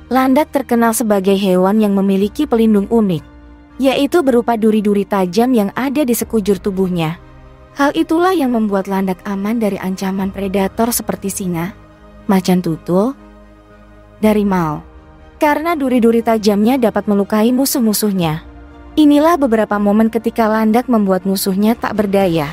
Landak terkenal sebagai hewan yang memiliki pelindung unik, yaitu berupa duri-duri tajam yang ada di sekujur tubuhnya. Hal itulah yang membuat landak aman dari ancaman predator seperti singa, macan tutul, harimau. Karena duri-duri tajamnya dapat melukai musuh-musuhnya. Inilah beberapa momen ketika landak membuat musuhnya tak berdaya.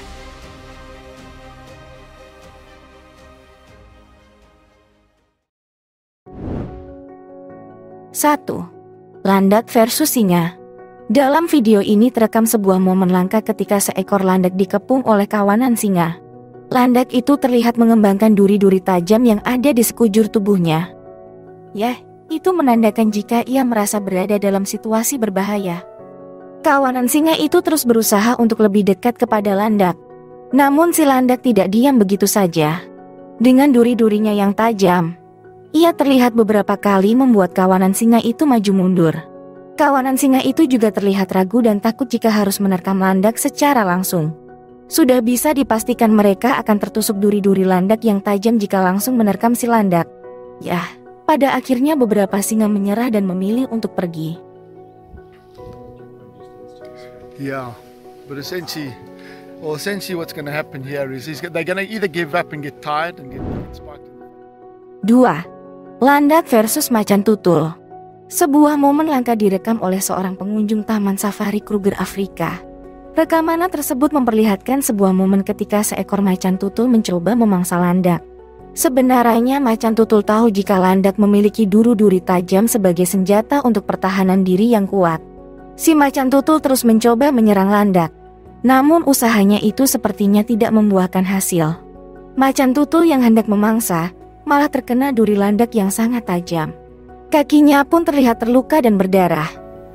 Satu, landak versus singa. Dalam video ini terekam sebuah momen langka ketika seekor landak dikepung oleh kawanan singa. Landak itu terlihat mengembangkan duri-duri tajam yang ada di sekujur tubuhnya. Itu menandakan jika ia merasa berada dalam situasi berbahaya. Kawanan singa itu terus berusaha untuk lebih dekat kepada landak. Namun si landak tidak diam begitu saja. Dengan duri-durinya yang tajam, ia terlihat beberapa kali membuat kawanan singa itu maju mundur. Kawanan singa itu juga terlihat ragu dan takut jika harus menerkam landak secara langsung. Sudah bisa dipastikan mereka akan tertusuk duri-duri landak yang tajam jika langsung menerkam si landak. Pada akhirnya beberapa singa menyerah dan memilih untuk pergi. But essentially what's going to happen here is they're going to either give up and get tired and get spiked. 2. Landak versus macan tutul. Sebuah momen langka direkam oleh seorang pengunjung Taman Safari Kruger Afrika. Rekaman tersebut memperlihatkan sebuah momen ketika seekor macan tutul mencoba memangsa landak. Sebenarnya macan tutul tahu jika landak memiliki duri-duri tajam sebagai senjata untuk pertahanan diri yang kuat. Si macan tutul terus mencoba menyerang landak. Namun usahanya itu sepertinya tidak membuahkan hasil. Macan tutul yang hendak memangsa malah terkena duri landak yang sangat tajam. Kakinya pun terlihat terluka dan berdarah.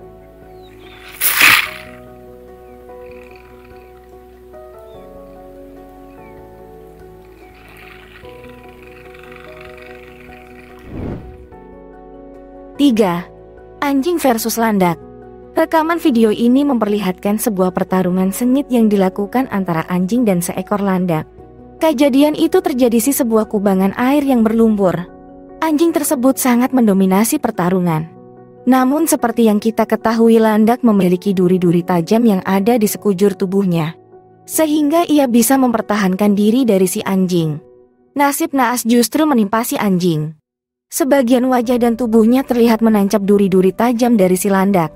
Tiga, anjing versus landak. Rekaman video ini memperlihatkan sebuah pertarungan sengit yang dilakukan antara anjing dan seekor landak. Kejadian itu terjadi di sebuah kubangan air yang berlumpur. Anjing tersebut sangat mendominasi pertarungan. Namun seperti yang kita ketahui, landak memiliki duri-duri tajam yang ada di sekujur tubuhnya, sehingga ia bisa mempertahankan diri dari si anjing. Nasib naas justru menimpa si anjing. Sebagian wajah dan tubuhnya terlihat menancap duri-duri tajam dari si landak.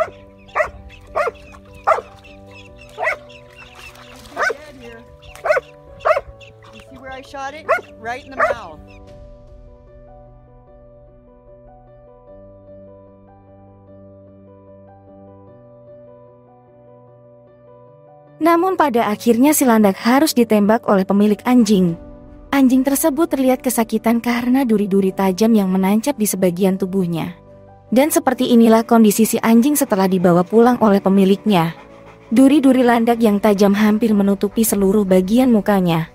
Namun pada akhirnya si landak harus ditembak oleh pemilik anjing. Anjing tersebut terlihat kesakitan karena duri-duri tajam yang menancap di sebagian tubuhnya. Dan seperti inilah kondisi si anjing setelah dibawa pulang oleh pemiliknya. Duri-duri landak yang tajam hampir menutupi seluruh bagian mukanya.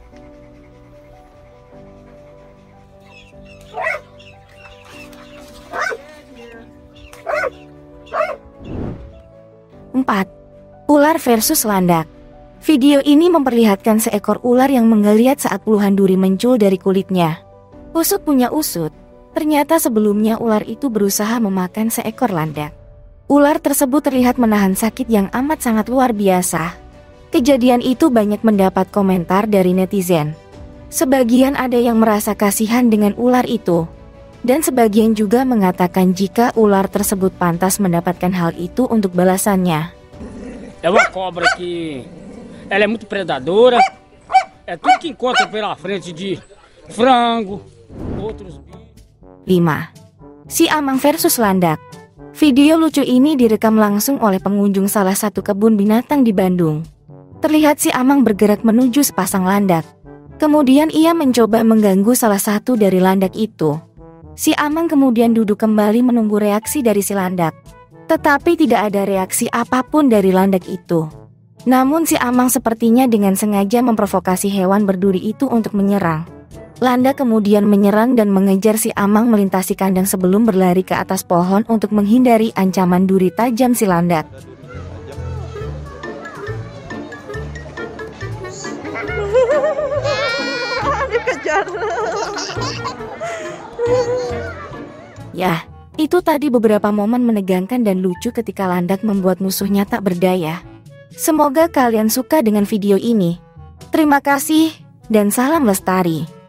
4. Ular versus landak. Video ini memperlihatkan seekor ular yang menggeliat saat puluhan duri muncul dari kulitnya. Usut punya usut, ternyata sebelumnya ular itu berusaha memakan seekor landak. Ular tersebut terlihat menahan sakit yang amat sangat luar biasa. Kejadian itu banyak mendapat komentar dari netizen. Sebagian ada yang merasa kasihan dengan ular itu, dan sebagian juga mengatakan jika ular tersebut pantas mendapatkan hal itu untuk balasannya. É uma cobra que ela é muito predadora. É tudo que encontra pela frente de frango, outros bichos. 5. Si amang versus landak. Video lucu ini direkam langsung oleh pengunjung salah satu kebun binatang di Bandung. Terlihat si amang bergerak menuju sepasang landak. Kemudian ia mencoba mengganggu salah satu dari landak itu. Si amang kemudian duduk kembali menunggu reaksi dari si landak. Tetapi tidak ada reaksi apapun dari landak itu. Namun si amang sepertinya dengan sengaja memprovokasi hewan berduri itu untuk menyerang. Landak kemudian menyerang dan mengejar si amang melintasi kandang sebelum berlari ke atas pohon untuk menghindari ancaman duri tajam si landak. Dikejar. Itu tadi beberapa momen menegangkan dan lucu ketika Landak membuat musuhnya tak berdaya. Semoga kalian suka dengan video ini. Terima kasih dan salam lestari.